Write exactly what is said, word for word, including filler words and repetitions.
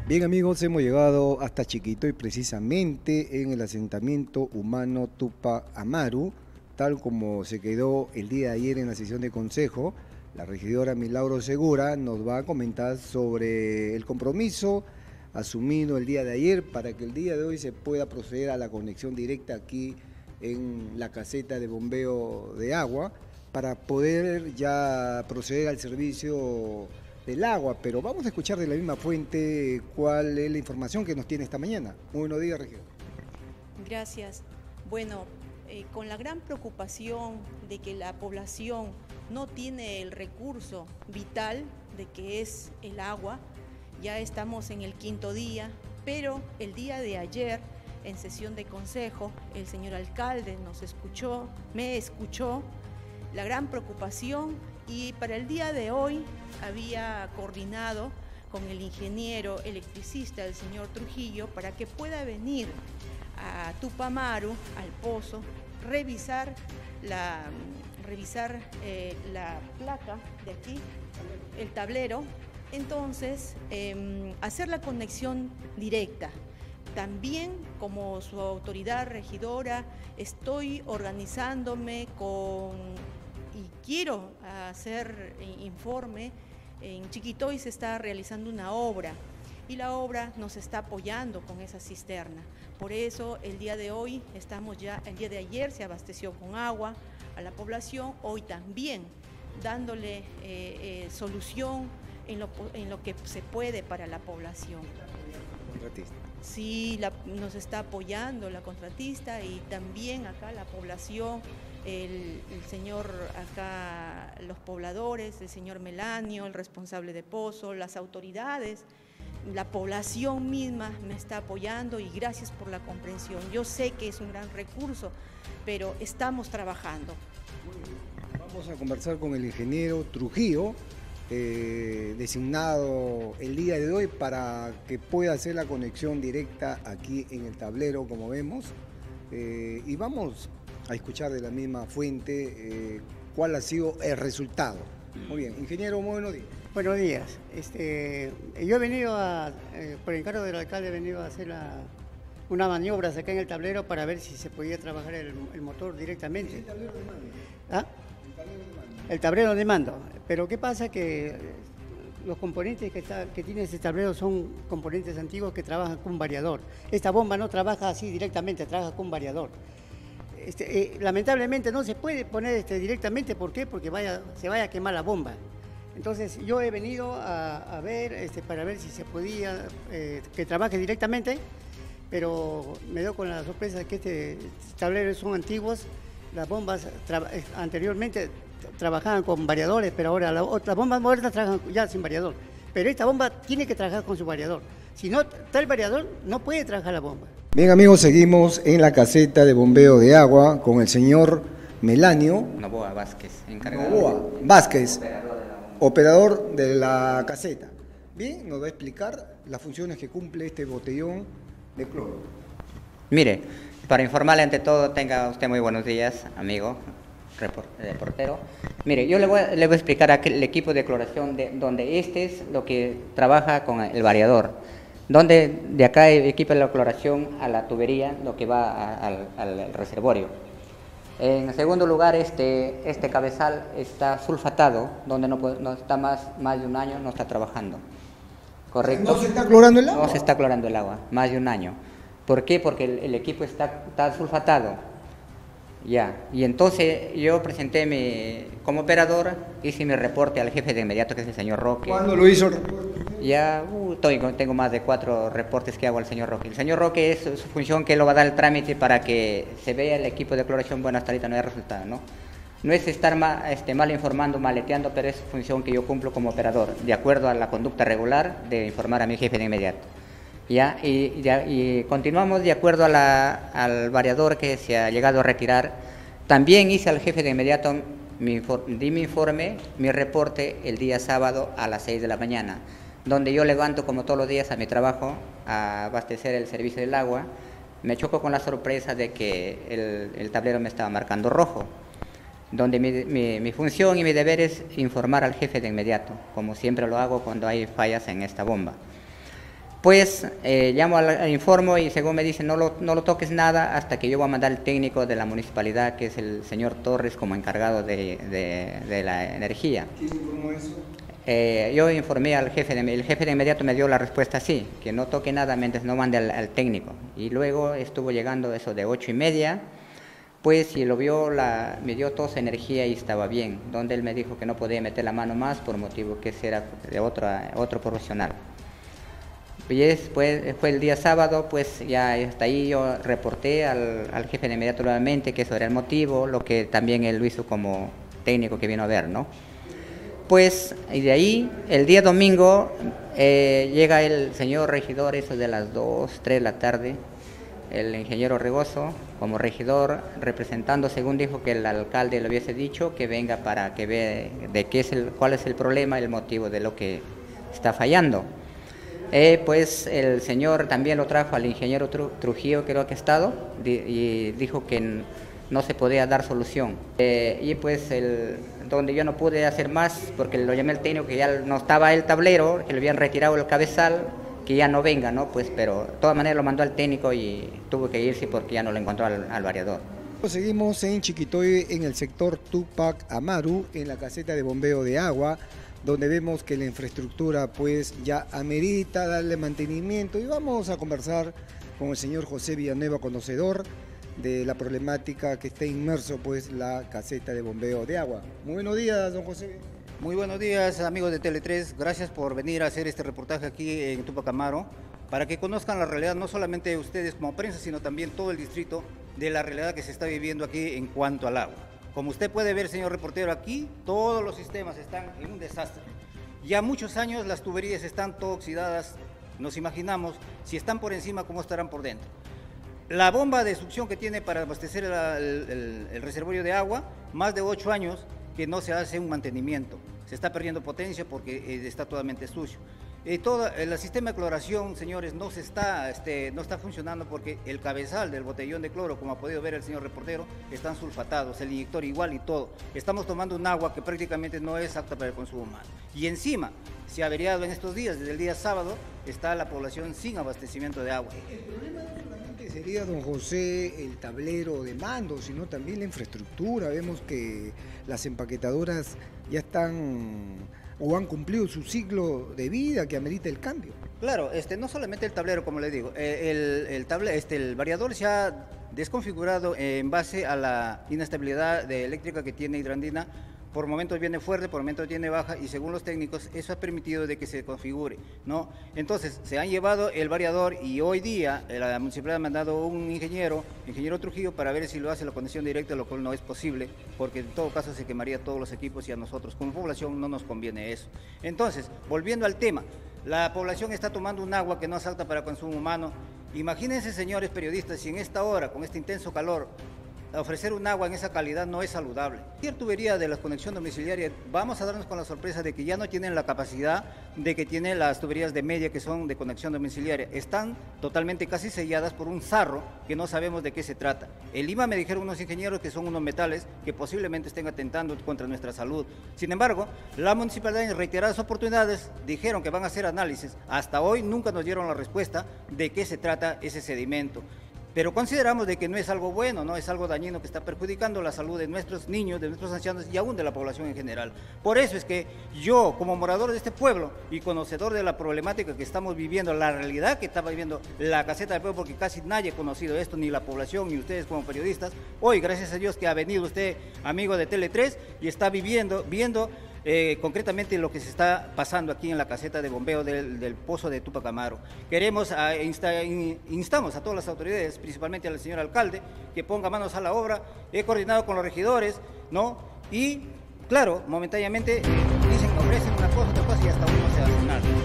Bien amigos, hemos llegado hasta Chiquitoy precisamente en el asentamiento humano Tupa Amaru, tal como se quedó el día de ayer en la sesión de consejo. La regidora Milagro Segura nos va a comentar sobre el compromiso asumido el día de ayer para que el día de hoy se pueda proceder a la conexión directa aquí en la caseta de bombeo de agua para poder ya proceder al servicio del agua, pero vamos a escuchar de la misma fuente cuál es la información que nos tiene esta mañana. Muy buenos días, regidor. Gracias. Bueno, eh, con la gran preocupación de que la población no tiene el recurso vital de que es el agua, ya estamos en el quinto día, pero el día de ayer, en sesión de consejo, el señor alcalde nos escuchó, me escuchó, la gran preocupación, y para el día de hoy había coordinado con el ingeniero electricista, el señor Trujillo, para que pueda venir a Tupa Amaru, al pozo, revisar la, revisar, eh, la placa de aquí, el tablero, entonces eh, hacer la conexión directa. También, como su autoridad regidora, estoy organizándome con, y quiero hacer informe. En Chiquitoy se está realizando una obra y la obra nos está apoyando con esa cisterna. Por eso el día de hoy estamos ya, el día de ayer se abasteció con agua a la población, hoy también dándole eh, eh, solución en lo, en lo que se puede para la población. Contratista. Sí, la, nos está apoyando la contratista y también acá la población, el, el señor acá, los pobladores, el señor Melanio, el responsable de Pozo, las autoridades, la población misma me está apoyando y gracias por la comprensión. Yo sé que es un gran recurso, pero estamos trabajando. Vamos a conversar con el ingeniero Trujillo, Eh, designado el día de hoy para que pueda hacer la conexión directa aquí en el tablero, como vemos, eh, y vamos a escuchar de la misma fuente eh, cuál ha sido el resultado. Muy bien, ingeniero, muy buenos días. Buenos días. Este, yo he venido, a, eh, por encargo del alcalde, he venido a hacer la, unas maniobras acá en el tablero para ver si se podía trabajar el, el motor directamente. ¿El tablero de mando? ¿Ah? ¿El tablero de mando? El tablero de mando. Pero ¿qué pasa? Que los componentes que, está, que tiene este tablero son componentes antiguos que trabajan con un variador. Esta bomba no trabaja así directamente, trabaja con un variador. Este, eh, lamentablemente no se puede poner este directamente, ¿por qué? Porque vaya, se vaya a quemar la bomba. Entonces yo he venido a, a ver, este, para ver si se podía eh, que trabaje directamente, pero me dio con la sorpresa de que este tableros son antiguos, las bombas anteriormente trabajaban con variadores, pero ahora las otras bombas modernas trabajan ya sin variador. Pero esta bomba tiene que trabajar con su variador. Si no está el variador, no puede trabajar la bomba. Bien amigos, seguimos en la caseta de bombeo de agua con el señor Melanio Novoa Vázquez, encargado. Novoa Vázquez, operador de la caseta. Bien, nos va a explicar las funciones que cumple este botellón de cloro. Mire, para informarle ante todo, tenga usted muy buenos días, amigo reportero. Mire, yo le voy, a, le voy a explicar aquí el equipo de cloración, de, donde este es lo que trabaja con el variador, donde de acá equipa la cloración a la tubería, lo que va a, al, al reservorio. En segundo lugar, este, este cabezal está sulfatado, donde no, no está más, más de un año, no está trabajando. ¿Correcto? ¿No se está clorando el agua? No se está clorando el agua, más de un año. ¿Por qué? Porque el, el equipo está, está sulfatado. Ya, y entonces yo presenté mi, como operador, hice mi reporte al jefe de inmediato, que es el señor Roque. ¿Cuándo lo hizo? Ya, uh, tengo, tengo más de cuatro reportes que hago al señor Roque. El señor Roque es su función que lo va a dar el trámite para que se vea el equipo de cloración. Bueno, hasta ahorita no hay resultado, ¿no? No es estar mal, este, mal informando, maleteando, pero es función que yo cumplo como operador, de acuerdo a la conducta regular de informar a mi jefe de inmediato. Ya, y, ya, y continuamos de acuerdo a la, al variador que se ha llegado a retirar. También hice al jefe de inmediato, mi, di mi informe, mi reporte el día sábado a las seis de la mañana, donde yo levanto como todos los días a mi trabajo a abastecer el servicio del agua. Me choco con la sorpresa de que el, el tablero me estaba marcando rojo, donde mi, mi, mi función y mi deber es informar al jefe de inmediato, como siempre lo hago cuando hay fallas en esta bomba. Pues eh, llamo al, al informo y según me dicen no lo, no lo toques nada hasta que yo voy a mandar al técnico de la municipalidad, que es el señor Torres, como encargado de, de, de la energía. ¿Quién informó eso? Eh, yo informé al jefe, de, el jefe de inmediato me dio la respuesta así, que no toque nada mientras no mande al, al técnico. Y luego estuvo llegando eso de ocho y media, pues si lo vio, la, me dio toda su energía y estaba bien, donde él me dijo que no podía meter la mano más por motivo que ese era de otra, otro profesional. Y después fue el día sábado, pues ya hasta ahí yo reporté al, al jefe de inmediato nuevamente que eso era el motivo, lo que también él lo hizo como técnico que vino a ver, ¿no? Pues, y de ahí, el día domingo, eh, llega el señor regidor, eso de las dos, tres de la tarde, el ingeniero Regoso, como regidor, representando, según dijo que el alcalde le hubiese dicho, que venga para que vea de qué es el, cuál es el problema, el motivo de lo que está fallando. Eh, pues el señor también lo trajo al ingeniero Trujillo, creo que ha estado, y dijo que no se podía dar solución. Eh, y pues el, donde yo no pude hacer más, porque lo llamé al técnico, que ya no estaba el tablero, que le habían retirado el cabezal, que ya no venga, ¿no? Pues, pero de todas maneras lo mandó al técnico y tuvo que irse porque ya no lo encontró al, al variador. Seguimos en Chiquitoy, en el sector Tupac Amaru, en la caseta de bombeo de agua, donde vemos que la infraestructura pues ya amerita darle mantenimiento, y vamos a conversar con el señor José Villanueva, conocedor de la problemática que está inmerso pues la caseta de bombeo de agua. Muy buenos días, don José. Muy buenos días, amigos de Tele tres, gracias por venir a hacer este reportaje aquí en Tupac Amaru, para que conozcan la realidad, no solamente ustedes como prensa, sino también todo el distrito, de la realidad que se está viviendo aquí en cuanto al agua. Como usted puede ver, señor reportero, aquí todos los sistemas están en un desastre. Ya muchos años las tuberías están todo oxidadas, nos imaginamos, si están por encima, cómo estarán por dentro. La bomba de succión que tiene para abastecer el, el, el reservorio de agua, más de ocho años que no se hace un mantenimiento. Se está perdiendo potencia porque eh, está totalmente sucio. Eh, todo el sistema de cloración, señores, no, se está, este, no está funcionando porque el cabezal del botellón de cloro, como ha podido ver el señor reportero, están sulfatados, el inyector igual y todo. Estamos tomando un agua que prácticamente no es apta para el consumo humano. Y encima, se ha averiado en estos días, desde el día sábado, está la población sin abastecimiento de agua. El problema no solamente sería, don José, el tablero de mando, sino también la infraestructura. Vemos que las empaquetadoras ya están o han cumplido su ciclo de vida que amerita el cambio. Claro, este, no solamente el tablero, como le digo, el, el, table, este, el variador se ha desconfigurado en base a la inestabilidad de eléctrica que tiene Hidroandina. Por momentos viene fuerte, por momentos viene baja, y según los técnicos eso ha permitido de que se configure, ¿no? Entonces se han llevado el variador y hoy día la municipalidad ha mandado un ingeniero, ingeniero Trujillo, para ver si lo hace la conexión directa, lo cual no es posible, porque en todo caso se quemaría todos los equipos y a nosotros como población no nos conviene eso. Entonces, volviendo al tema, la población está tomando un agua que no es apta para consumo humano. Imagínense, señores periodistas, si en esta hora, con este intenso calor, ofrecer un agua en esa calidad no es saludable. La tubería de la conexión domiciliaria, vamos a darnos con la sorpresa de que ya no tienen la capacidad de que tienen las tuberías de media que son de conexión domiciliaria. Están totalmente casi selladas por un sarro que no sabemos de qué se trata. En Lima me dijeron unos ingenieros que son unos metales que posiblemente estén atentando contra nuestra salud. Sin embargo, la municipalidad en reiteradas oportunidades dijeron que van a hacer análisis. Hasta hoy nunca nos dieron la respuesta de qué se trata ese sedimento. Pero consideramos de que no es algo bueno, no es algo dañino que está perjudicando la salud de nuestros niños, de nuestros ancianos y aún de la población en general. Por eso es que yo, como morador de este pueblo y conocedor de la problemática que estamos viviendo, la realidad que está viviendo la caseta del pueblo, porque casi nadie ha conocido esto, ni la población, ni ustedes como periodistas, hoy gracias a Dios que ha venido usted, amigo de Tele tres, y está viviendo, viendo Eh, concretamente lo que se está pasando aquí en la caseta de bombeo del, del pozo de Tupac Amaru. Queremos, a, insta, in, instamos a todas las autoridades, principalmente al señor alcalde, que ponga manos a la obra. He coordinado con los regidores, ¿no? Y, claro, momentáneamente eh, dicen, ofrecen una cosa, otra cosa y hasta uno se hace nada.